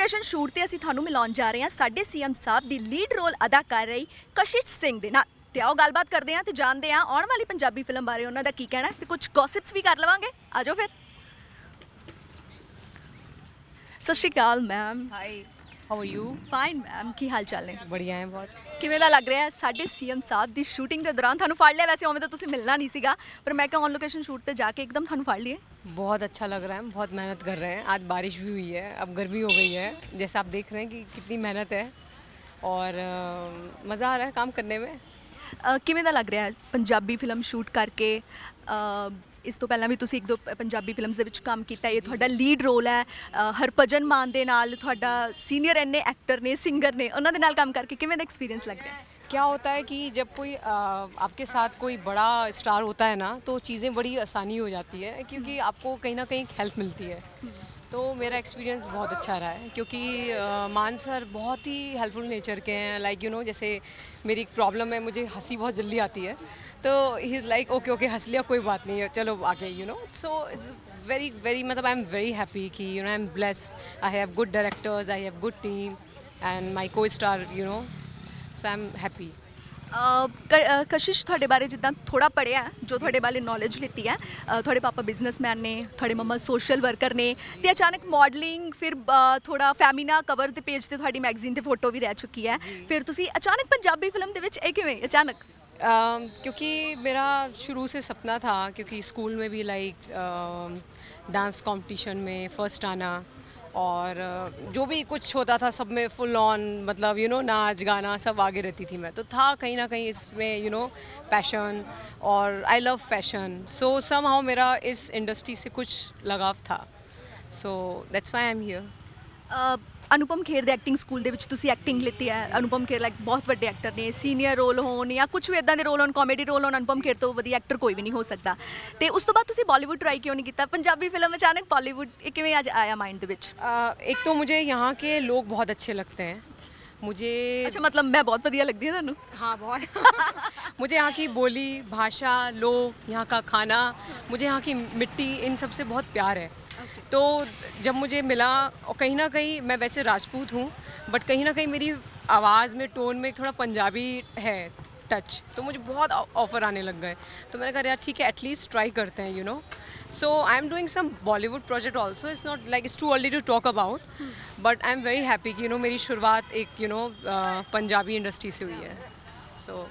Location shoot ਤੇ ਅਸੀਂ ਤੁਹਾਨੂੰ ਮਿਲਾਉਣ ਜਾ ਰਹੇ ਹਾਂ ਸਾਡੇ ਸੀਐਮ ਸਾਹਿਬ ਦੀ ਲੀਡ ਰੋਲ ਅਦਾ ਕਰ ਰਹੀ ਕਸ਼ਿਸ਼ ਸਿੰਘ ਦੇ ਨਾਲ। ਤੇ ਆਓ ਗੱਲਬਾਤ ਕਰਦੇ ਹਾਂ ਤੇ ਜਾਣਦੇ ਹਾਂ ਆਉਣ ਵਾਲੀ ਪੰਜਾਬੀ ਫਿਲਮ ਬਾਰੇ ਉਹਨਾਂ ਦਾ ਕੀ ਕਹਿਣਾ ਹੈ ਤੇ ਕੁਝ ਗੌਸਿਪਸ ਵੀ ਕਰ ਲਵਾਂਗੇ। ਆਜੋ ਫਿਰ। ਸਤਿ ਸ਼੍ਰੀ ਅਕਾਲ ma'am. Hi, how are you? Fine ma'am, ਕੀ ਹਾਲ ਚਾਲ ਨੇ? बढ़िया है बहुत। ਕਿਵੇਂ ਦਾ ਲੱਗ ਰਿਹਾ ਹੈ ਸਾਡੇ ਸੀਐਮ ਸਾਹਿਬ ਦੀ ਸ਼ੂਟਿੰਗ ਦੇ ਦੌਰਾਨ? ਤੁਹਾਨੂੰ ਫੜ ਲਿਆ, ਵੈਸੇ ਉਵੇਂ ਤਾਂ ਤੁਸੀਂ ਮਿਲਣਾ ਨਹੀਂ ਸੀਗਾ, ਪਰ ਮੈਂ ਕਿਹਾ ਔਨ ਲੋਕੇਸ਼ਨ ਸ਼ੂਟ ਤੇ ਜਾ ਕੇ ਇੱਕਦਮ ਤੁਹਾਨੂੰ ਫੜ ਲਈਏ। बहुत अच्छा लग रहा है, बहुत मेहनत कर रहे हैं। आज बारिश भी हुई है, अब गर्मी हो गई है, जैसा आप देख रहे हैं कि कितनी मेहनत है और मज़ा आ रहा है काम करने में। ਕਿਵੇਂ ਦਾ ਲੱਗ ਰਿਹਾ ਹੈ ਪੰਜਾਬੀ ਫਿਲਮ ਸ਼ੂਟ ਕਰਕੇ? ਇਸ ਤੋਂ ਪਹਿਲਾਂ ਵੀ ਤੁਸੀਂ ਇੱਕ ਦੋ ਪੰਜਾਬੀ ਫਿਲਮਸ ਦੇ ਵਿੱਚ ਕੰਮ ਕੀਤਾ, ਇਹ ਤੁਹਾਡਾ ਲੀਡ ਰੋਲ ਹੈ। ਹਰਭਜਨ ਮਾਨ ਦੇ ਨਾਲ ਤੁਹਾਡਾ ਸੀਨੀਅਰ ਇੰਨੇ ਐਕਟਰ ਨੇ, ਸਿੰਗਰ ਨੇ, ਉਹਨਾਂ ਦੇ ਨਾਲ ਕੰਮ ਕਰਕੇ ਕਿਵੇਂ ਦਾ ਐਕਸਪੀਰੀਅੰਸ ਲੱਗ ਰਿਹਾ ਹੈ? क्या होता है कि जब कोई आपके साथ कोई बड़ा स्टार होता है ना, तो चीज़ें बड़ी आसानी हो जाती है क्योंकि आपको कहीं ना कहीं हेल्प मिलती है। तो मेरा एक्सपीरियंस बहुत अच्छा रहा है क्योंकि मान सर बहुत ही हेल्पफुल नेचर के हैं। लाइक यू नो, जैसे मेरी एक प्रॉब्लम है, मुझे हंसी बहुत जल्दी आती है, तो he is like okay okay हंस लिया, कोई बात नहीं है, चलो आगे you know. So it's very very मतलब आई एम वेरी हैप्पी कि you know I am blessed, I have good directors, I have good team and my costar you know, so I am happy. Kashish, ਤੁਹਾਡੇ ਬਾਰੇ ਜਿੱਦਾਂ ਥੋੜਾ ਪੜ੍ਹਿਆ, ਜੋ ਤੁਹਾਡੇ ਬਾਰੇ ਨੌਲੇਜ ਲਿੱਤੀ ਹੈ, ਤੁਹਾਡੇ ਪਾਪਾ ਬਿਜ਼ਨਸਮੈਨ ਨੇ, ਤੁਹਾਡੇ ਮੰਮਾ ਸੋਸ਼ਲ ਵਰਕਰ ਨੇ, ਤੇ ਅਚਾਨਕ ਮਾਡਲਿੰਗ, ਫਿਰ ਥੋੜਾ ਫੈਮੀਨਾ ਕਵਰ ਦੇ ਪੇਜ ਤੇ ਤੁਹਾਡੀ ਮੈਗਜ਼ੀਨ ਤੇ ਫੋਟੋ ਵੀ ਰਹਿ ਚੁੱਕੀ ਹੈ, ਫਿਰ ਤੁਸੀਂ ਅਚਾਨਕ ਪੰਜਾਬੀ ਫਿਲਮ ਦੇ ਵਿੱਚ ਇਹ ਕਿਵੇਂ ਅਚਾਨਕ? क्योंकि मेरा शुरू से सपना था, क्योंकि स्कूल में भी लाइक डांस कंपटीशन में फर्स्ट आना और जो भी कुछ होता था सब में फुल ऑन, मतलब यू नो नाच गाना सब आगे रहती थी मैं, तो था कहीं ना कहीं इसमें यू नो पैशन, और I love fashion, so somehow मेरा इस इंडस्ट्री से कुछ लगाव था, so that's why I am here. Anupam Kher ਦੇ ਐਕਟਿੰਗ ਸਕੂਲ ਦੇ ਵਿੱਚ ਤੁਸੀਂ ਐਕਟਿੰਗ ਲਿੱਤੀ ਹੈ। ਅਨੁਪਮ ਖੇਰ ਲਾਈਕ ਬਹੁਤ ਵੱਡੇ ਐਕਟਰ ਨੇ, ਸੀਨੀਅਰ ਰੋਲ ਹੋਣ ਜਾਂ ਕੁਝ ਵੀ ਇਦਾਂ ਦੇ ਰੋਲ ਹੋਣ, ਕਾਮੇਡੀ ਰੋਲ ਹੋਣ, ਅਨੁਪਮ ਖੇਰ ਤੋਂ ਵਧੀਆ ਐਕਟਰ ਕੋਈ ਵੀ ਨਹੀਂ ਹੋ ਸਕਦਾ। ਤੇ ਉਸ ਤੋਂ ਬਾਅਦ ਤੁਸੀਂ ਬਾਲੀਵੁੱਡ ਟਰਾਈ ਕਿਉਂ ਨਹੀਂ ਕੀਤਾ? ਪੰਜਾਬੀ ਫਿਲਮ ਅਚਾਨਕ ਬਾਲੀਵੁੱਡ ਇਹ ਕਿਵੇਂ ਅੱਜ ਆਇਆ ਮਾइंड ਦੇ ਵਿੱਚ? एक तो मुझे यहाँ के लोग बहुत अच्छे लगते हैं, मुझे ਅੱਛਾ, ਮਤਲਬ ਮੈਂ ਬਹੁਤ ਵਧੀਆ ਲੱਗਦੀ ਹਾਂ ਤੁਹਾਨੂੰ? हाँ बहुत मुझे यहाँ की बोली, भाषा, लोग, यहाँ का खाना, मुझे यहाँ की मिट्टी, इन सब से बहुत प्यार है। तो जब मुझे मिला, और कहीं ना कहीं मैं वैसे राजपूत हूँ, बट कहीं ना कहीं मेरी आवाज़ में, टोन में थोड़ा पंजाबी है टच, तो मुझे बहुत ऑफ़र आने लग गए, तो मैंने कहा यार ठीक है, एटलीस्ट ट्राई करते हैं you know. So I am doing some Bollywood project also, it's not like it's too early to talk about, but I am very happy कि यू नो मेरी शुरुआत एक यू नो पंजाबी इंडस्ट्री से हुई है। सो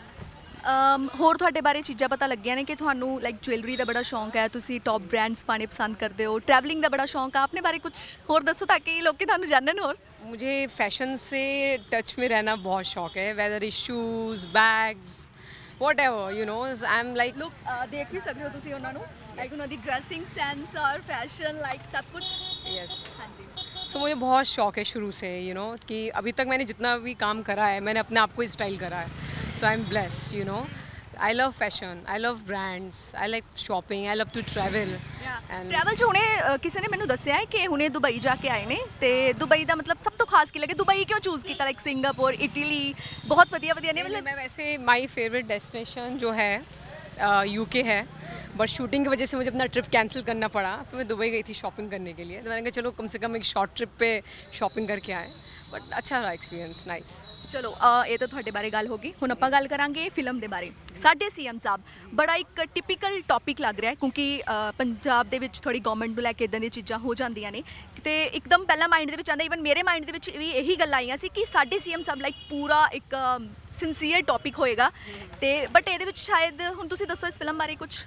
ਹੋਰ ਤੁਹਾਡੇ ਬਾਰੇ ਚੀਜ਼ਾਂ ਪਤਾ ਲੱਗੀਆਂ ਨੇ ਕਿ ਤੁਹਾਨੂੰ ਲਾਈਕ ਜੁਐਲਰੀ ਦਾ ਬੜਾ ਸ਼ੌਂਕ ਹੈ, ਤੁਸੀਂ ਟੌਪ ਬ੍ਰਾਂਡਸ ਪਾਣੇ ਪਸੰਦ ਕਰਦੇ ਹੋ, ट्रैवलिंग ਦਾ ਬੜਾ ਸ਼ੌਂਕ ਆ, ਆਪਣੇ ਬਾਰੇ ਕੁਝ ਹੋਰ ਦੱਸੋ ਤਾਂ ਕਿ ਲੋਕੀ ਤੁਹਾਨੂੰ ਜਾਣਨ ਹੋਰ। मुझे फैशन से टच में रहना बहुत शौक है, whether is shoes, bags, whatever you know, I am like ਲੋਕ ਦੇਖ ਵੀ ਸਕਦੇ ਹੋ ਤੁਸੀਂ ਉਹਨਾਂ ਨੂੰ, ਲਾਈਕ ਉਹਨਾਂ ਦੀ ਡਰੈਸਿੰਗ ਸੈਂਸ ਔਰ फैशन लाइक सब कुछ। यस। हाँ जी। सो मुझे बहुत शौक है शुरू से यू नो, कि अभी तक मैंने जितना भी काम करा है मैंने अपने आप को स्टाइल करा है, so I am blessed you know. I love fashion, I love brands, I like shopping, I love to travel. Travel जो हुणे किसी ने मैंने दस्या है कि हुणे दुबई जाके आए ने, ते दुबई का मतलब सब तो खास की लगे, दुबई क्यों चूज़ किया? लाइक सिंगापुर, इटली, बहुत वधिया वधिया ने मतलब। मैं वैसे माई फेवरेट डेस्टिनेशन जो है यूके है, बट शूटिंग की वजह से मुझे अपना ट्रिप कैंसिल करना पड़ा, फिर मैं दुबई गई थी शॉपिंग करने के लिए, तो मैंने कहा चलो कम से कम एक शॉर्ट ट्रिप पे शॉपिंग करके आए, बट अच्छा रहा एक्सपीरियंस, नाइस। ਚਲੋ ਇਹ ਤਾਂ ਤੁਹਾਡੇ ਬਾਰੇ ਗੱਲ ਹੋ ਗਈ, ਹੁਣ ਆਪਾਂ ਗੱਲ ਕਰਾਂਗੇ ਫਿਲਮ ਦੇ ਬਾਰੇ। ਸਾਡੇ ਸੀਐਮ ਸਾਹਿਬ ਬੜਾ ਇੱਕ ਟਿਪੀਕਲ ਟੌਪਿਕ ਲੱਗ ਰਿਹਾ ਹੈ ਕਿਉਂਕਿ ਪੰਜਾਬ ਦੇ ਵਿੱਚ ਥੋੜੀ ਗਵਰਨਮੈਂਟ ਨੂੰ ਲੈ ਕੇ ਇਦਾਂ ਦੀਆਂ ਚੀਜ਼ਾਂ ਹੋ ਜਾਂਦੀਆਂ ਨੇ, ਤੇ ਇੱਕਦਮ ਪਹਿਲਾਂ ਮਾਈਂਡ ਦੇ ਵਿੱਚ ਆਉਂਦਾ, ਈਵਨ ਮੇਰੇ ਮਾਈਂਡ ਦੇ ਵਿੱਚ ਵੀ ਇਹੀ ਗੱਲ ਆਈਆਂ ਸੀ ਕਿ ਸਾਡੇ ਸੀਐਮ ਸਾਹਿਬ ਲਾਈਕ ਪੂਰਾ ਇੱਕ ਸਿੰਸੀਅਰ ਟੌਪਿਕ ਹੋਏਗਾ, ਤੇ ਬਟ ਇਹਦੇ ਵਿੱਚ ਸ਼ਾਇਦ ਹੁਣ ਤੁਸੀਂ ਦੱਸੋ ਇਸ ਫਿਲਮ ਬਾਰੇ ਕੁਝ।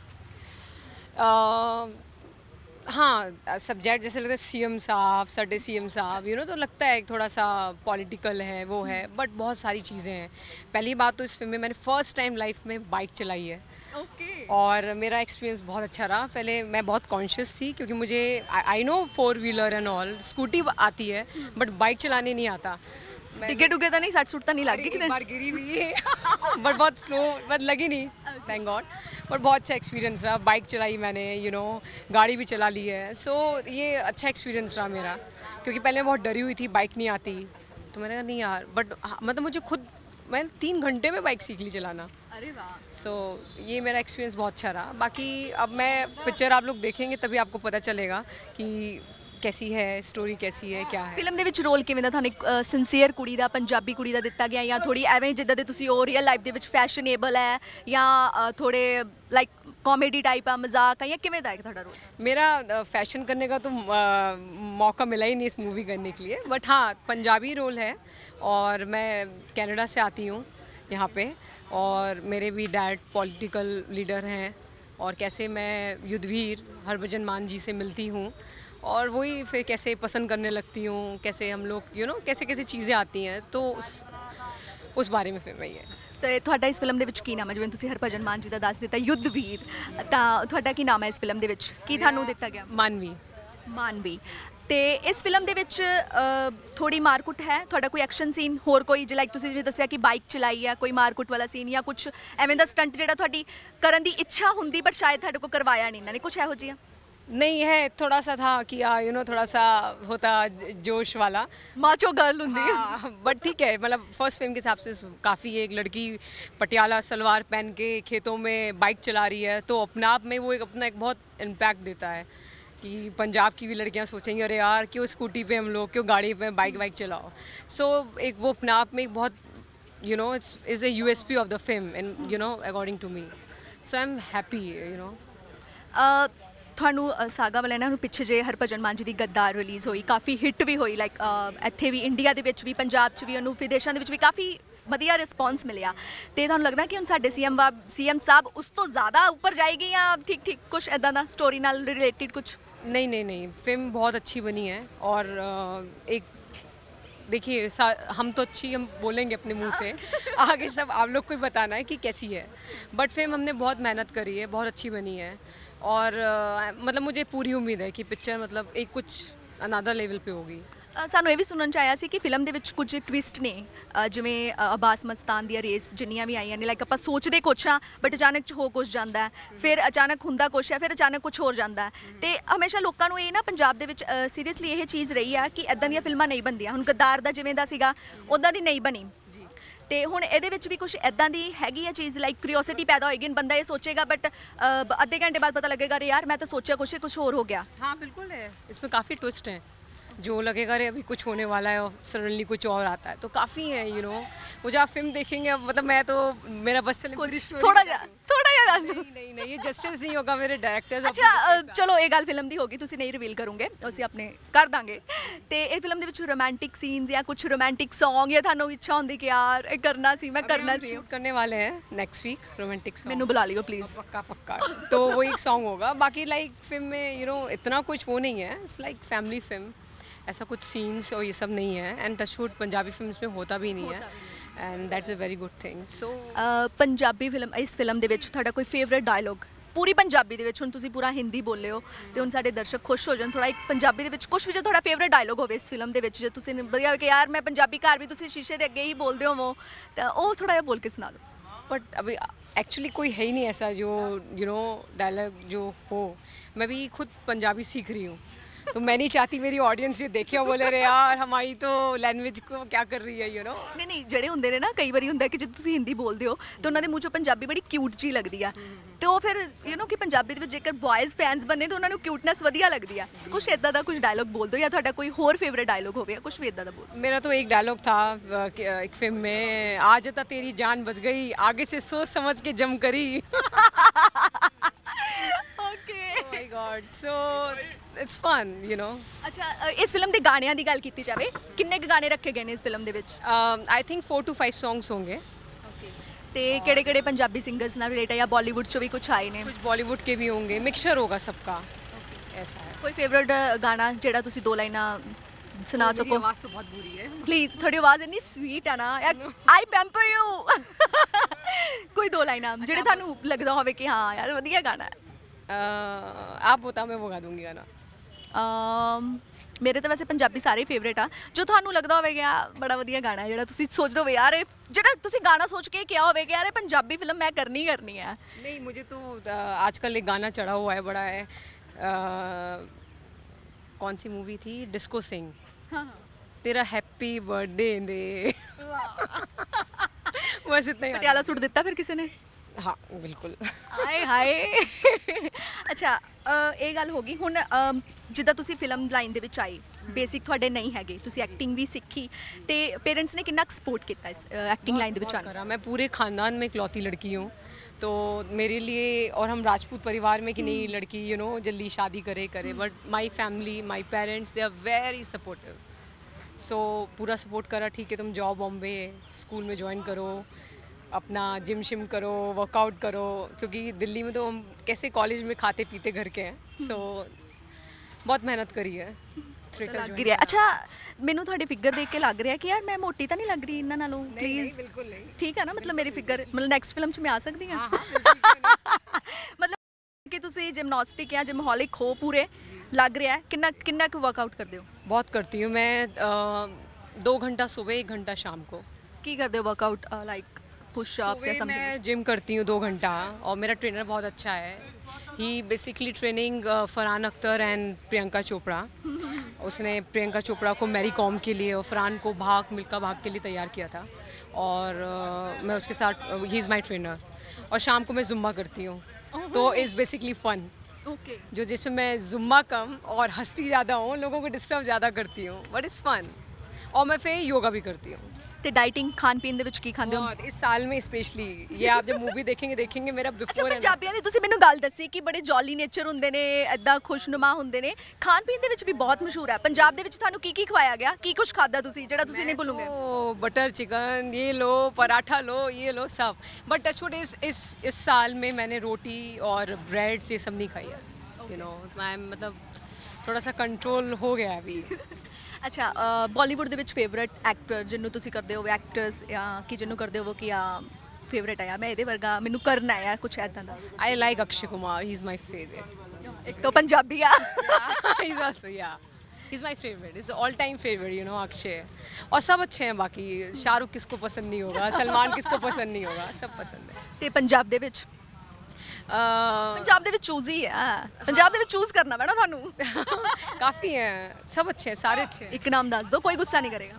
हाँ, सब्जेक्ट जैसे लगता है सीएम साहब, साडे सीएम साहब यू नो, तो लगता है थोड़ा सा पॉलिटिकल है, वो है, बट बहुत सारी चीज़ें हैं। पहली बात तो इस फिल्म में मैंने फ़र्स्ट टाइम लाइफ में बाइक चलाई है, और मेरा एक्सपीरियंस बहुत अच्छा रहा। पहले मैं बहुत कॉन्शियस थी क्योंकि मुझे I know 4 wheeler and all, Scooty आती है बट बाइक चलाने नहीं आता। डिगे डुगे तो नहीं, सट सुट तो नहीं लग गई? एक बार गिरी भी है बट बहुत स्लो, बट लगी नहीं, थैंक गॉड, बट बहुत अच्छा एक्सपीरियंस रहा। बाइक चलाई मैंने यू नो, गाड़ी भी चला ली है, सो ये अच्छा एक्सपीरियंस रहा मेरा, क्योंकि पहले मैं बहुत डरी हुई थी, बाइक नहीं आती, तो मैंने कहा नहीं यार, बट मतलब मुझे खुद, मैं 3 घंटे में बाइक सीख ली चलाना। अरे वाह। सो ये मेरा एक्सपीरियंस बहुत अच्छा रहा। बाकी अब मैं पिक्चर आप लोग देखेंगे तभी आपको पता चलेगा कि कैसी है, स्टोरी कैसी है, क्या है। ਫਿਲਮ ਦੇ ਵਿੱਚ ਰੋਲ ਕਿਵੇਂ ਦਾ ਤੁਹਾਨੂੰ ਇੱਕ ਸਿੰਸੀਅਰ ਕੁੜੀ ਦਾ ਪੰਜਾਬੀ ਕੁੜੀ ਦਾ ਦਿੱਤਾ ਗਿਆ ਜਾਂ ਥੋੜੀ ਐਵੇਂ ਜਿੱਦਾਂ ਦੇ ਤੁਸੀਂ ਉਹ ਰੀਅਲ ਲਾਈਫ ਦੇ ਵਿੱਚ ਫੈਸ਼ਨੇਬਲ ਹੈ ਜਾਂ ਥੋੜੇ ਲਾਈਕ कॉमेडी टाइप है, मजाक है या किवें दा है ਤੁਹਾਡਾ रोल? मेरा फैशन करने का तो मौका मिला ही नहीं इस मूवी करने के लिए, बट हाँ पंजाबी रोल है और मैं कनाडा से आती हूँ यहाँ पे और मेरे भी डैड पॉलिटिकल लीडर हैं और कैसे मैं युद्धवीर हरभजन मान जी से मिलती हूँ और वही फिर कैसे पसंद करने लगती हूँ, कैसे हम लोग कैसे कैसे चीज़ें आती हैं, तो उस बारे में फिर वही है। ਤੇ ਤੁਹਾਡਾ ਇਸ ਫਿਲਮ ਦੇ ਵਿੱਚ ਕੀ ਨਾਮ ਹੈ? ਜਿਵੇਂ ਤੁਸੀਂ ਹਰਭਜਨ ਮਾਨ ਜੀ ਦਾ ਦੱਸ ਦਿੱਤਾ ਯੁੱਧਵੀਰ, ਤਾਂ ਤੁਹਾਡਾ ਕੀ ਨਾਮ ਹੈ ਇਸ ਫਿਲਮ ਦੇ ਵਿੱਚ? ਕੀ ਤੁਹਾਨੂੰ ਦਿੱਤਾ ਗਿਆ? मानवी। ਮਾਨਵੀ। ਤੇ ਇਸ ਫਿਲਮ ਦੇ ਵਿੱਚ ਥੋੜੀ ਮਾਰਕੁੱਟ ਹੈ, ਤੁਹਾਡਾ ਕੋਈ ਐਕਸ਼ਨ ਸੀਨ ਹੋਰ ਕੋਈ ਜੇ ਲਾਈਕ ਤੁਸੀਂ ਜਿਵੇਂ ਦੱਸਿਆ ਕਿ ਬਾਈਕ ਚਲਾਈ ਹੈ, ਕੋਈ ਮਾਰਕੁੱਟ ਵਾਲਾ ਸੀਨ ਜਾਂ ਕੁਝ ਐਵੇਂ ਦਾ ਸਟੰਟ ਜਿਹੜਾ ਤੁਹਾਡੀ ਕਰਨ ਦੀ ਇੱਛਾ ਹੁੰਦੀ ਬਟ ਸ਼ਾਇਦ ਤੁਹਾਡੇ ਕੋਲ ਕਰਵਾਇਆ ਨਹੀਂ ਇਹਨਾਂ ਨੇ, ਕੁਝ ਇਹੋ ਜਿਹਾ? नहीं है, थोड़ा सा था कि थोड़ा सा होता जोश वाला, ਮਾਚੋ गर्ल ਹੁੰਦੀ ਹੈ। हाँ, बट ठीक है, मतलब फर्स्ट फिल्म के हिसाब से काफ़ी एक लड़की पटियाला सलवार पहन के खेतों में बाइक चला रही है, तो अपने आप में वो अपना एक बहुत इम्पैक्ट देता है कि पंजाब की भी लड़कियां सोचेंगी अरे यार क्यों स्कूटी पे हम लोग, क्यों गाड़ी पे बाइक चलाओ। सो एक वो अपने आप में एक बहुत it's is a USP of the film and according to me, so I am happy. ਤੁਹਾਨੂੰ ਸਾਗਾ ਵਾਲਿਆਂ ਨੇ ਪਿੱਛੇ ਜੇ ਹਰਭਜਨ ਮਾਨ ਜੀ ਦੀ ਗੱਦਾਰ ਰਿਲੀਜ਼ ਹੋਈ, ਕਾਫੀ ਹਿੱਟ ਵੀ ਹੋਈ, ਲਾਈਕ ਇੱਥੇ ਵੀ ਇੰਡੀਆ ਦੇ ਵਿੱਚ ਵੀ ਪੰਜਾਬ 'ਚ ਵੀ ਉਹਨੂੰ ਵਿਦੇਸ਼ਾਂ ਦੇ ਵਿੱਚ ਵੀ ਕਾਫੀ ਵਧੀਆ ਰਿਸਪੌਂਸ ਮਿਲਿਆ, ਤੇ ਤੁਹਾਨੂੰ ਲੱਗਦਾ ਕਿ ਹੁਣ ਸਾਡੇ ਸੀਐਮ ਸਾਹਿਬ ਉਸ ਤੋਂ ਜ਼ਿਆਦਾ ਉੱਪਰ ਜਾਏਗੀ ਜਾਂ ਠੀਕ ਠੀਕ ਕੁਝ ਇੱਦਾਂ ਦਾ ਸਟੋਰੀ ਨਾਲ ਰਿਲੇਟਡ ਕੁਝ? नहीं, फिल्म बहुत अच्छी बनी है और एक देखिए हम तो अच्छी हम बोलेंगे अपने मुंह से, आगे सब आप लोग को ही बताना है कि कैसी है, बट फिल्म हमने बहुत मेहनत करी है, बहुत अच्छी बनी है और मतलब मुझे पूरी उम्मीद है कि पिक्चर मतलब एक कुछ अनदर लेवल पे होगी। ਸਾਨੂੰ ਇਹ ਵੀ ਸੁਣਨ 'ਚ ਆਇਆ ਸੀ ਕਿ ਫਿਲਮ ਦੇ ਵਿੱਚ ਕੁਝ ਟਵਿਸਟ ਨੇ, ਜਿਵੇਂ ਅਬਾਸ ਮਸਤਾਨ ਦੀਆਂ ਰੇਸ ਜਿੰਨੀਆਂ ਵੀ ਆਈਆਂ ਨੇ, ਲਾਈਕ ਆਪਾਂ ਸੋਚਦੇ ਕੁਛ ਆ ਬਟ ਅਚਾਨਕ 'ਚ ਹੋ ਕੁਛ ਜਾਂਦਾ ਹੈ, ਫਿਰ ਅਚਾਨਕ ਹੁੰਦਾ ਕੁਛ ਹੈ, ਫਿਰ ਅਚਾਨਕ ਕੁਛ ਹੋਰ ਜਾਂਦਾ ਹੈ, ਤੇ ਹਮੇਸ਼ਾ ਲੋਕਾਂ ਨੂੰ ਇਹ ਨਾ ਪੰਜਾਬ ਦੇ ਵਿੱਚ ਸੀਰੀਅਸਲੀ ਇਹ ਚੀਜ਼ ਰਹੀ ਆ ਕਿ ਇੱਦਾਂ ਦੀਆਂ ਫਿਲਮਾਂ ਨਹੀਂ ਬਣਦੀਆਂ। ਹੁਣ ਗੱਦਾਰ ਦਾ ਜਿਵੇਂ ਦਾ ਸੀਗਾ ਉੱਦਾਂ ਦੀ ਨਹੀਂ ਬਣੀ, ਤੇ ਹੁਣ ਇਹਦੇ ਵਿੱਚ ਵੀ ਕੁਝ ਇੱਦਾਂ ਦੀ ਹੈਗੀ ਆ ਚੀਜ਼, ਲਾਈਕ ਕਿਉਰਿਓਸਿਟੀ ਪੈਦਾ ਹੋਏਗੀ, ਬੰਦਾ ਇਹ ਸੋਚੇਗਾ ਬਟ ਅੱਧੇ ਘੰਟੇ ਬਾਅਦ ਪਤਾ ਲੱਗੇਗਾ अरे यार मैं तो सोचा कुछ और हो गया। हाँ बिल्कुल है, इसमें काफ़ी ट्विस्ट हैं, जो लगेगा अरे अभी कुछ होने वाला है और सडनली कुछ और आता है, तो काफ़ी है मुझे आप फिल्म देखेंगे, मतलब मैं तो मेरा बस चले थोड़ा जा ਦੱਸ ਦਿਓ। नहीं ये जस्टिस नहीं होगा मेरे डायरेक्टर्स। ਅੱਛਾ ਚਲੋ ਇਹ ਗੱਲ ਫਿਲਮ ਦੀ ਹੋਗੀ, ਤੁਸੀਂ ਨਹੀਂ ਰਿਵੀਲ ਕਰੋਗੇ, ਅਸੀਂ ਆਪਣੇ ਕਰ ਦਾਂਗੇ। ਤੇ ਇਹ ਫਿਲਮ ਦੇ ਵਿੱਚ ਰੋਮਾਂਟਿਕ ਸੀਨਸ ਜਾਂ ਕੁਝ ਰੋਮਾਂਟਿਕ ਸੌਂਗ ਜਾਂ ਤੁਹਾਨੂੰ ਇੱਛਾ ਹੁੰਦੀ ਕਿ ਯਾਰ ਇਹ ਕਰਨਾ ਸੀ, मैं करना ਸੀ? शूट करने वाले हैं नेक्स्ट वीक रोमांटिक सॉन्ग, ਮੈਨੂੰ बुला लियो प्लीज। पक्का तो वो एक सॉन्ग होगा, बाकी लाइक फिल्म में इतना कुछ वो नहीं है, इट्स लाइक फैमिली फिल्म, ऐसा कुछ सीन्स और ये सब नहीं है, एंड टचवुड पंजाबी फिल्म्स में होता भी नहीं है, and that's a very good thing. So Punjabi film, ਇਸ ਫਿਲਮ ਦੇ ਵਿੱਚ ਤੁਹਾਡਾ ਕੋਈ ਫੇਵਰਿਟ ਡਾਇਲੋਗ ਪੂਰੀ ਪੰਜਾਬੀ ਦੇ ਵਿੱਚ? ਹੁਣ ਤੁਸੀਂ ਪੂਰਾ ਹਿੰਦੀ ਬੋਲੇ ਹੋ ਤੇ ਹੁਣ ਸਾਡੇ ਦਰਸ਼ਕ ਖੁਸ਼ ਹੋ ਜਾਣ, ਥੋੜਾ ਇੱਕ ਪੰਜਾਬੀ ਦੇ ਵਿੱਚ ਕੁਝ ਵੀ ਜੋ ਤੁਹਾਡਾ ਫੇਵਰਿਟ ਡਾਇਲੋਗ ਹੋਵੇ ਇਸ ਫਿਲਮ ਦੇ ਵਿੱਚ, ਜੇ ਤੁਸੀਂ ਵਧੀਆ ਹੋਵੇ ਕਿ ਯਾਰ ਮੈਂ ਪੰਜਾਬੀ ਘਰ ਵੀ ਤੁਸੀਂ ਸ਼ੀਸ਼ੇ ਦੇ ਅੱਗੇ ਹੀ ਬੋਲਦੇ ਹੋਵੋ, ਤਾਂ ਉਹ ਥੋੜਾ ਜਿਹਾ ਬੋਲ ਕੇ ਸੁਣਾ ਦਿਓ। बट अभी एक्चुअली कोई है ही नहीं ऐसा जो डायलॉग जो हो, मैं भी खुद पंजाबी सीख रही हूँ, तो मैं नहीं चाहती मेरी ऑडियंस ये देखे और बोले अरे यार हमारी तो लैंग्वेज को क्या कर रही है ਨਹੀਂ ਜਿਹੜੇ ਹੁੰਦੇ ਨੇ ਨਾ, ਕਈ ਵਾਰੀ ਹੁੰਦਾ ਕਿ ਜਦੋਂ ਤੁਸੀਂ ਹਿੰਦੀ ਬੋਲਦੇ ਹੋ ਤਾਂ ਉਹਨਾਂ ਦੇ ਮੂੰਹ 'ਚੋਂ ਪੰਜਾਬੀ ਬੜੀ ਕਿਊਟ ਜੀ ਲੱਗਦੀ ਆ, ਤੇ ਉਹ ਫਿਰ ਕਿ ਪੰਜਾਬੀ ਦੇ ਵਿੱਚ ਜੇਕਰ ਬॉयਜ਼ ਫੈਨਸ ਬਣੇ ਤਾਂ ਉਹਨਾਂ ਨੂੰ ਕਿਊਟਨੈਸ ਵਧੀਆ ਲੱਗਦੀ ਆ। ਕੁਝ ਇਦਾਂ ਦਾ ਕੁਝ ਡਾਇਲੌਗ ਬੋਲ ਦਿਓ, ਜਾਂ ਤੁਹਾਡਾ ਕੋਈ ਹੋਰ ਫੇਵਰਿਟ ਡਾਇਲੌਗ ਹੋਵੇ, ਕੁਝ ਵੀ ਇਦਾਂ ਦਾ ਬੋਲ। मेरा तो एक डायलॉग था एक फिल्म में, आज था तेरी जान बच गई, आगे से सोच समझ के जम करी। Okay my god, so it's fun ਅੱਛਾ ਇਸ ਫਿਲਮ ਦੇ ਗਾਣਿਆਂ ਦੀ ਗੱਲ ਕੀਤੀ ਜਾਵੇ, ਕਿੰਨੇ ਕੁ ਗਾਣੇ ਰੱਖੇ ਗਏ ਨੇ ਇਸ ਫਿਲਮ ਦੇ ਵਿੱਚ? आई थिंक 4 to 5 सॉन्ग्स होंगे, ਤੇ ਕਿਹੜੇ ਕਿਹੜੇ ਪੰਜਾਬੀ ਸਿੰਗਰਸ ਨਾਲ ਰਿਲੇਟ ਹੈ ਜਾਂ ਬਾਲੀਵੁੱਡ ਚੋਂ ਵੀ ਕੁਝ ਆਏ ਨੇ? कुछ बॉलीवुड के भी होंगे, मिक्सचर होगा सबका, ऐसा है। ਕੋਈ ਫੇਵਰਿਟ ਗਾਣਾ ਜਿਹੜਾ ਤੁਸੀਂ ਦੋ ਲਾਈਨਾਂ ਸੁਣਾ मेरी ਸਕੋ? आवाज़ तो बहुत बुरी है। ਪਲੀਜ਼, ਤੁਹਾਡੀ ਆਵਾਜ਼ ਇੰਨੀ ਸਵੀਟ ਹੈ ਨਾ, ਆਈ ਪੈਂਪਰ ਯੂ। ਕੋਈ ਦੋ ਲਾਈਨਾਂ ਜਿਹੜੇ ਤੁਹਾਨੂੰ ਲੱਗਦਾ ਹੋਵੇ ਕਿ ਹਾਂ ਯਾਰ ਵਧੀਆ ਗਾਣਾ ਹੈ। आप बताओ, मैं वो गा दूंगी गाना। ਮੇਰੇ ਤਾਂ ਵੈਸੇ ਪੰਜਾਬੀ ਸਾਰੇ ਫੇਵਰੇਟ ਆ, ਜੋ ਤੁਹਾਨੂੰ ਲੱਗਦਾ ਹੋਵੇਗਾ ਬੜਾ ਵਧੀਆ ਗਾਣਾ ਹੈ, ਜਿਹੜਾ ਤੁਸੀਂ ਸੋਚਦੇ ਹੋਵੇ ਯਾਰ ਇਹ, ਜਿਹੜਾ ਤੁਸੀਂ ਗਾਣਾ ਸੋਚ ਕੇ ਕਿਹਾ ਹੋਵੇ ਕਿ ਯਾਰ ਇਹ ਪੰਜਾਬੀ ਫਿਲਮ ਮੈਂ ਕਰਨੀ ਹੈ। नहीं मुझे तो आजकल एक गाना चढ़ा हुआ है बड़ा है, कौन सी मूवी थी, डिस्को सिंह, हाँ तेरा हैप्पी बर्थडे दे। बस इतना ही ਪਟਿਆਲਾ ਸੁੱਟ ਦਿੱਤਾ ਫਿਰ ਕਿਸੇ ਨੇ? हाँ बिल्कुल। ਹਾਏ ਹਾਏ। ਅੱਛਾ ਇਹ ਗੱਲ ਹੋ ਗਈ ਹੁਣ ਜਿੱਦਾਂ ਤੁਸੀਂ ਫਿਲਮ ਲਾਈਨ ਦੇ ਵਿੱਚ ਆਏ ਬੇਸਿਕ ਤੁਹਾਡੇ ਨਹੀਂ ਹੈਗੇ ਤੁਸੀਂ ਐਕਟਿੰਗ ਵੀ ਸਿੱਖੀ ਤੇ ਪੇਰੈਂट्स ਨੇ ਕਿੰਨਾ सपोर्ट ਕੀਤਾ ਇਸ ਐਕਟਿंग ਲਾइन ਦੇ ਵਿੱਚ ਆਉਣ करा। मैं पूरे ख़ानदान में इकलौती लड़की हूँ, तो मेरे लिए, और हम राजपूत परिवार में कि नहीं लड़की जल्दी शादी करे, but my family, my parents, they are very supportive. So पूरा सपोर्ट करा, ठीक है तुम जाओ बॉम्बे, स्कूल में ज्वाइन करो, अपना जिम शिम करो, वर्कआउट करो, क्योंकि दिल्ली में तो हम कैसे कॉलेज में खाते पीते घर के हैं। सो बहुत मेहनत करी है थिएटर ਲੱਗ ਰਿਹਾ ਅੱਛਾ ਮੈਨੂੰ ਤੁਹਾਡੇ ਫਿਗਰ ਦੇਖ ਕੇ ਲੱਗ ਰਿਹਾ ਕਿ ਯਾਰ ਮੈਂ ਮੋਟੀ ਤਾਂ ਨਹੀਂ ਲੱਗ ਰਹੀ ਇਹਨਾਂ ਨਾਲੋਂ ਪਲੀਜ਼ बिल्कुल नहीं। ਠੀਕ ਹੈ ਨਾ ਮਤਲਬ ਮੇਰੀ ਫਿਗਰ ਮਤਲਬ ਨੈਕਸਟ ਫਿਲਮ 'ਚ ਮੈਂ ਆ ਸਕਦੀ ਹਾਂ ਮਤਲਬ ਕਿ ਤੁਸੀਂ ਜਿਮਨਾਸਟਿਕ ਜਾਂ ਜਿਮਹੋਲਿਕ ਹੋ ਪੂਰੇ ਲੱਗ ਰਿਹਾ ਹੈ ਕਿੰਨਾ ਕੁ ਵਰਕਆਊਟ ਕਰਦੇ ਹੋ बहुत करती हूँ मैं, 2 घंटा सुबह 1 घंटा शाम को। ਕੀ ਕਰਦੇ ਹੋ ਵਰਕਆਊਟ ਲਾਈਕ पुश अप्स या सुबह समथिंग मैं जिम करती हूँ 2 घंटा, और मेरा ट्रेनर बहुत अच्छा है। He basically training Farhan Akhtar and Priyanka Chopra. उसने प्रियंका चोपड़ा को मैरी कॉम के लिए और फरहान को मिल्खा भाग के लिए तैयार किया था, और मैं उसके साथ, ही इज़ माई ट्रेनर। और शाम को मैं जुम्बा करती हूँ, तो इज़ बेसिकली फ़न, ओके जो जिसमें मैं जुम्बा कम और हंसती ज़्यादा हूँ, लोगों को डिस्टर्ब ज़्यादा करती हूँ, बट इट्स फ़न। और मैं फिर योगा भी करती हूँ। ਤੇ ਡਾਈਟਿੰਗ ਖਾਣ ਪੀਣ ਦੇ ਵਿੱਚ ਕੀ ਖਾਂਦੇ ਹੋ बहुत, इस साल में स्पेशली ये आप जब मूवी देखेंगे मेरा ਅੱਛਾ बिफोर है ना। ਪੰਜਾਬੀਆਂ ਦੀ ਤੁਸੀਂ ਮੈਨੂੰ ਗੱਲ ਦੱਸੀ ਕਿ ਬੜੇ ਜੌਲੀ ਨੇਚਰ ਹੁੰਦੇ ਨੇ ਐਦਾਂ ਖੁਸ਼ਨੁਮਾ ਹੁੰਦੇ ਨੇ ਖਾਣ ਪੀਣ ਦੇ ਵਿੱਚ ਵੀ ਬਹੁਤ ਮਸ਼ਹੂਰ ਹੈ ਪੰਜਾਬ ਦੇ ਵਿੱਚ ਤੁਹਾਨੂੰ ਕੀ ਖਵਾਇਆ ਗਿਆ ਕੀ ਕੁਝ ਖਾਦਾ ਤੁਸੀਂ ਜਿਹੜਾ ਤੁਸੀਂ ਨਹੀਂ ਭੁੱਲੋਗੇ बटर चिकन ये लो, पराठा लो, ये लो, सब। बट टचवुड इस साल में मैंने रोटी और ब्रेड ये सब नहीं खाई है, मैं मतलब थोड़ा सा कंट्रोल हो गया है अभी। ਅੱਛਾ ਬਾਲੀਵੁੱਡ ਦੇ ਵਿੱਚ ਫੇਵਰਿਟ ਐਕਟਰ ਜਿਹਨੂੰ ਤੁਸੀਂ ਕਰਦੇ ਹੋ ਐਕਟਰਸ ਜਾਂ ਕਿ ਜਿਹਨੂੰ ਕਰਦੇ ਹੋ ਕਿ ਆ ਫੇਵਰਿਟ ਹੈ ਮੈਂ ਇਹਦੇ ਵਰਗਾ ਮੈਨੂੰ ਕਰਨਾ ਹੈ ਕੁਝ ਐਦਾਂ ਦਾ I like Akshay Kumar, he is my favourite. ਇੱਕ ਤਾਂ ਪੰਜਾਬੀ ਆ He's also, yeah, he's my favorite, he's all time favorite, Akshay. और सब अच्छे हैं, बाकी शाहरुख किसको पसंद नहीं होगा, सलमान किसको पसंद नहीं होगा, सब पसंद है। ਤੇ ਪੰਜਾਬ ਦੇ ਵਿੱਚ ਪੰਜਾਬ ਦੇ ਵਿੱਚ ਚੂਜ਼ ਹੀ ਹੈ ਪੰਜਾਬ ਦੇ ਵਿੱਚ ਚੂਜ਼ ਕਰਨਾ ਪੈਣਾ ਤੁਹਾਨੂੰ काफ़ी हैं, सब अच्छे हैं, सारे अच्छे हैं। ਇੱਕ ਨਾਮ ਦੱਸ ਦਿਓ ਕੋਈ ਗੁੱਸਾ ਨਹੀਂ ਕਰੇਗਾ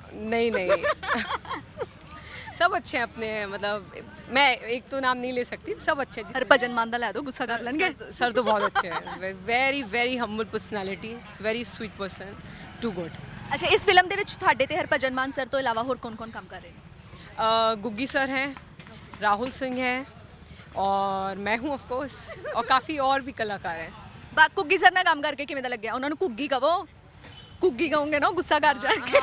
नहीं सब अच्छे हैं अपने, मतलब मैं एक तो नाम नहीं ले सकती, सब अच्छे हैं। ਹਰਭਜਨ ਮਾਨ ਦਾ ਲੈ ਦਿਓ ਗੁੱਸਾ ਕਰ ਲੈਣਗੇ सर तो बहुत अच्छे हैं, very very humble personality, very sweet person, too good. ਅੱਛਾ ਇਸ ਫਿਲਮ ਦੇ ਵਿੱਚ ਤੁਹਾਡੇ ਤੇ ਹਰਭਜਨ ਮਾਨ ਸਰ ਤੋਂ ਇਲਾਵਾ ਹੋਰ ਕੌਣ-ਕੌਣ ਕੰਮ ਕਰ ਰਹੇ ਨੇ गुग्गी सर हैं, राहुल सिंह हैं, और मैं हूँ ऑफ कोर्स, और काफ़ी और भी कलाकार हैं। ਬਾ ਕੁੱਗੀ ਸਰ ਨਾਲ ਕੰਮ ਕਰਕੇ ਕਿਵੇਂ ਦਾ ਲੱਗਿਆ ਉਹਨਾਂ ਨੂੰ ਕੁੱਗੀ ਕਹੋ ਕੁੱਗੀ ਕਹੋਗੇ ਨਾ ਉਹ ਗੁੱਸਾ ਕਰ ਜਾਣਗੇ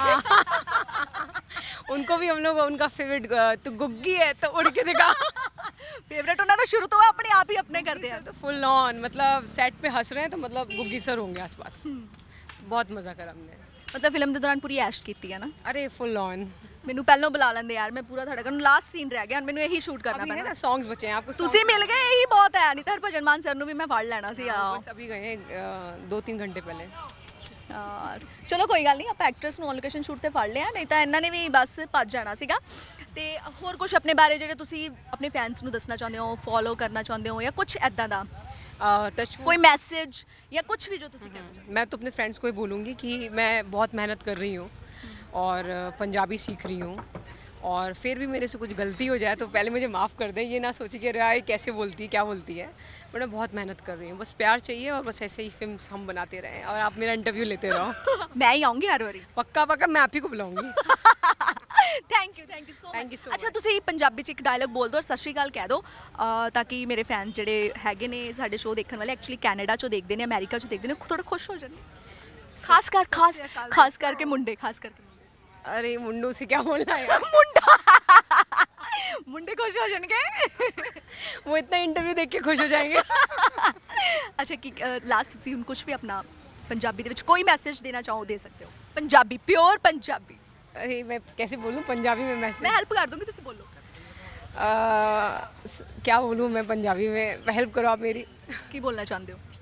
उनको भी हम लोग उनका फेवरेट, तो गुग्गी है तो उड़ के दिखा। ਫੇਵरेट ਉਹਨਾਂ ਨੂੰ ਸ਼ੁਰੂ ਤੋਂ ਆਪਣੇ ਆਪ ਹੀ ਆਪਣੇ ਕਰਦੇ ਆ तो फुल ऑन, मतलब सेट पे हंस रहे हैं तो मतलब गुग्गी सर होंगे आसपास। बहुत मज़ा करा हमने। ਮਤਲਬ ਫਿਲਮ ਦੇ ਦੌਰਾਨ ਪੂਰੀ ਐਸ਼ ਕੀਤੀ ਹੈ ਨਾ अरे फुल ऑन। ਮੈਨੂੰ ਪਹਿਲਾਂ ਬੁਲਾ ਲੈਂਦੇ ਯਾਰ ਮੈਂ ਪੂਰਾ ਤੁਹਾਡਾ ਕਰਨ ਲਾਸਟ ਸੀਨ ਰਹਿ ਗਿਆ ਮੈਨੂੰ ਇਹੀ ਸ਼ੂਟ ਕਰਨਾ अभी है ਪੈਣਾ ना सॉन्ग्स बचे हैं आपको। ਤੁਸੀਂ ਮਿਲ ਗਏ ਇਹੀ ਬਹੁਤ ਹੈ ਨਹੀਂ ਤਾਂ ਹਰਭਜਨ ਮਾਨ ਸਰ ਨੂੰ ਵੀ ਮੈਂ ਫੜ ਲੈਣਾ ਸੀ बस अभी गए हैं 2-3 घंटे पहले। ਯਾਰ ਚਲੋ ਕੋਈ ਗੱਲ ਨਹੀਂ ਆਪਾਂ ਐਕਟਰਸ ਨੂੰ ਔਨ ਲੋਕੇਸ਼ਨ ਸ਼ੂਟ ਤੇ ਫੜ ਲਿਆ ਨਹੀਂ ਤਾਂ ਇਹਨਾਂ ਨੇ ਵੀ ਬਸ ਭੱਜ ਜਾਣਾ ਸੀਗਾ ਤੇ ਹੋਰ ਕੁਝ ਆਪਣੇ ਬਾਰੇ ਜਿਹੜੇ ਤੁਸੀਂ ਆਪਣੇ ਫੈਨਸ ਨੂੰ ਦੱਸਣਾ ਚਾਹੁੰਦੇ ਹੋ ਫੋਲੋ ਕਰਨਾ ਚਾਹੁੰਦੇ ਹੋ ਜਾਂ ਕੁਝ ਐਦਾਂ ਦਾ टच कोई मैसेज या कुछ भी जो तुसी कहना चाहो मैं तो अपने फ्रेंड्स को ही बोलूँगी कि मैं बहुत मेहनत कर रही हूँ और पंजाबी सीख रही हूँ, और फिर भी मेरे से कुछ गलती हो जाए तो पहले मुझे माफ़ कर दें, ये ना सोचिए कि अरे यार कैसे बोलती है क्या बोलती है, बट मैं बहुत मेहनत कर रही हूँ। बस प्यार चाहिए और बस ऐसे ही फिल्म हम बनाते रहें और आप मेरा इंटरव्यू लेते रहो। मैं ही आऊंगी हर बारी पक्का पक्का मैं आप ही को बुलाऊंगी। Thank you so Thank you so अच्छा ਤੁਸੀਂ ਪੰਜਾਬੀ ਚ ਇੱਕ ਡਾਇਲੌਗ ਬੋਲ ਦਿਓ ਔਰ ਸਤਿ ਸ਼੍ਰੀ ਅਕਾਲ ਕਹਿ ਦਿਓ ਤਾਂ ਕਿ ਮੇਰੇ ਫੈਨ ਜਿਹੜੇ ਹੈਗੇ ਨੇ ਸਾਡੇ ਸ਼ੋਅ ਦੇਖਣ ਵਾਲੇ ਐਕਚੁਅਲੀ ਕੈਨੇਡਾ ਚੋਂ ਦੇਖਦੇ ਨੇ ਅਮਰੀਕਾ ਚੋਂ ਦੇਖਦੇ ਨੇ ਥੋੜਾ ਖੁਸ਼ ਹੋ ਜਾਂਦੇ ਖਾਸ ਕਰਕੇ ਮੁੰਡੇ अरे मुंडू से क्या बोलना है यार। ਮੁੰਡੇ ਖੁਸ਼ ਹੋ ਜਾਣਗੇ वो इतना इंटरव्यू देख के खुश हो जाएंगे। ਅੱਛਾ ਕੀ ਲਾਸਟ ਤੁਸੀਂ ਹੁਣ ਕੁਝ ਵੀ ਆਪਣਾ ਪੰਜਾਬੀ ਦੇ ਵਿੱਚ ਕੋਈ ਮੈਸੇਜ ਦੇਣਾ ਚਾਹੋ ਦੇ ਸਕਦੇ ਹੋ ਪੰਜਾਬੀ ਪਿਓਰ ਪੰਜਾਬੀ अरे मैं कैसे बोलूँ पंजाबी में मैसेज। मैं हेल्प कर दूंगी तुसी बोलो क्या बोलूँ मैं पंजाबी में, हेल्प करो आप मेरी। की बोलना चाहते हो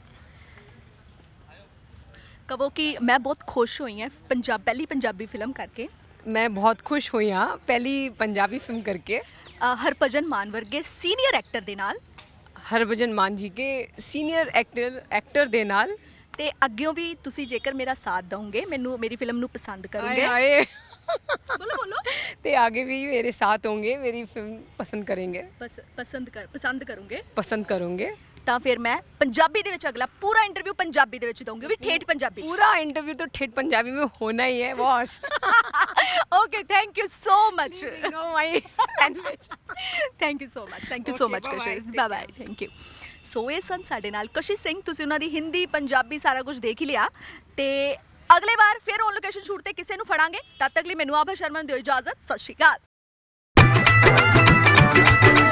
कहो कि मैं बहुत खुश हुई हैं पहली पंजाबी फिल्म करके मैं बहुत खुश हुई हाँ पहली पंजाबी फिल्म करके हरभजन मान वर्गे सीनियर एक्टर दे नाल हरभजन मान जी के सीनियर एक्टर दे नाल ते अग्गियों भी तुसी जेकर मेरा साथ दोगे मैनू मेरी फिल्म नू पसंद करोगे आए बोलो ते आगे भी मेरे साथ होंगे, मेरी फिल्म पसंद करेंगे, पसंद करोगे पसंद करोगे ਤਾਂ ਫਿਰ ਮੈਂ ਪੰਜਾਬੀ ਦੇ ਵਿੱਚ ਅਗਲਾ ਪੂਰਾ ਇੰਟਰਵਿਊ ਪੰਜਾਬੀ ਦੇ ਵਿੱਚ ਦਊਂਗੀ, ਵੀ ਠੇਠ ਪੰਜਾਬੀ। पूरा इंटरव्यू तो ठेठ पंजाबी में होना ही है boss. Okay thank you so much. No my language. Thank you so much, thank you so Okay, much bye-bye, Kashish, take bye bye, thank you. So ਇਹ ਸਨ ਸਾਡੇ ਨਾਲ ਕਸ਼ਿਸ਼ ਸਿੰਘ। ਤੁਸੀਂ ਉਹਨਾਂ ਦੀ ਹਿੰਦੀ ਪੰਜਾਬੀ ਸਾਰਾ ਕੁਝ ਦੇਖ ਹੀ ਲਿਆ, ਤੇ ਅਗਲੇ ਵਾਰ ਫਿਰ ਔਨ ਲੋਕੇਸ਼ਨ ਸ਼ੂਟ ਤੇ ਕਿਸੇ ਨੂੰ ਫੜਾਂਗੇ। ਤਦ ਤੱਕ ਲਈ ਮੈਨੂੰ ਆਭਾ ਸ਼ਰਮਾ ਨੂੰ ਦਿਓ ਇਜਾਜ਼ਤ। ਸਤਿ ਸ਼੍ਰੀ ਅਕਾਲ।